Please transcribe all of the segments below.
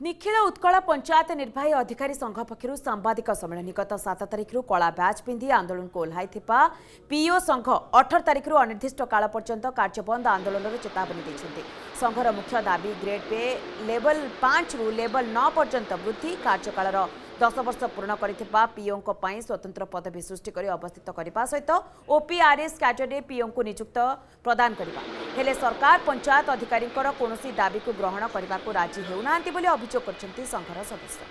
निखिल उत्कल पंचायत निर्वाही अधिकारी संघ पक्षर सांबादिक सम्मेलन गत 7 तारिख कला बैच पिंधि आंदोलन को ओह्लाई पीओ संघ 18 तारिख अनिर्दिष्ट काल पर्यंत कार्यबंद आंदोलन चेतावनी देते। संघर मुख्य दाबी ग्रेड पे लेवल 5 रु लेवल 9 पर्यंत वृद्धि, कार्यकाल 10 वर्ष पूर्ण कर पीओ स्वतंत्र पदवी सृष्टि कर अवस्थित करने सहित ओपीआरएस कैडरे पीओ को नियुक्त प्रदान करने हेले सरकार पंचायत अधिकारी कौन दाबी को ग्रहण करने को राजी होना अभियोग कर संघर सदस्य।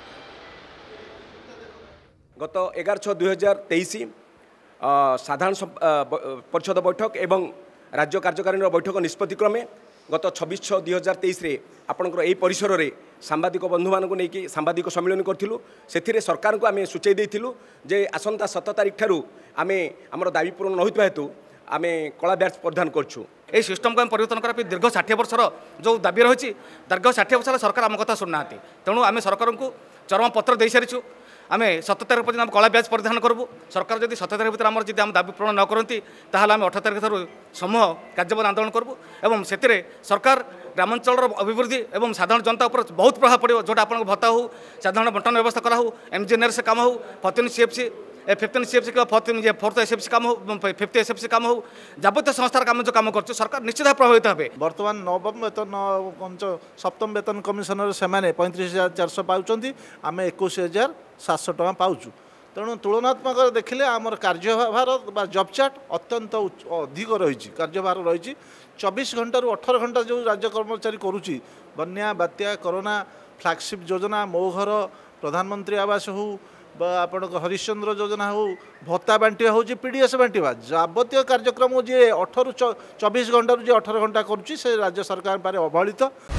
गत 11/6/2023 साधारण परिषद बैठक एवं राज्य कार्यकारिणी बैठक निष्पत्ति क्रमे गत 26/6/2023 आपणकर यही परिसर में सांबादिक बंधु मानक नहीं सांबादिक सम्मेलन करूँ। से सरकार को आम सूचई देलु जे आसंता 7 तारिख ठारू आम आमर दाबी पूरण न होता हेतु आम कला बैच परिधान करूँ। ये सिस्टम को परिवर्तन करा दीर्घ 60 वर्षर जो दाबी रही दीर्घ 60 वर्ष सरकार आम कथा शुणुना। तेणु आम सरकार को चरम पत्र दे सारी आम 7 तारिख पर्यटन आम कला बैच परिधान करूँ। सरकार जब 7 तारिख भर आम जब आम दाबी पूरण न करती ताल आम 18 तारिख ठार समूह कार्यबंद आंदोलन करूँ एवं से सरकार ग्रामांचल अभिवृद्धि और साधारण जनता उपर बहुत प्रभाव पड़ो जोटा आप भत्ता हो साधारण बंटन व्यवस्था करा हो एमजीएनआर से काम हो 14 सीएफसी 15 सीएफसी 4th एसएफसी काम हो 5th एसएफसी काम हो जाबतीय संस्थार काम जो काम कर सरकार निश्चित भाव प्रभावित हे। बर्तमान नवम वेतन सप्तम वेतन कमिशनर से 35,400 पाँच आम 21,700 टका पाचु। तेणु तुलनात्मक देखिले आमर कार्यभार जब चार्ट अत्यंत अधिक रही कार्यभार रही 24 घंटा रु 18 घंटा जो राज्य कर्मचारी करुच्ची बन्या बात्या कोरोना फ्लैगशिप योजना मो घर प्रधानमंत्री आवास हो आपण हरिश्चंद्र योजना हो भत्ता बांटा हो पीडीएस बांटा जाबतीय कार्यक्रम जी 18 ରୁ 24 घंटा 18 घंटा करुच्ची से राज्य सरकार पारे अवहेलित।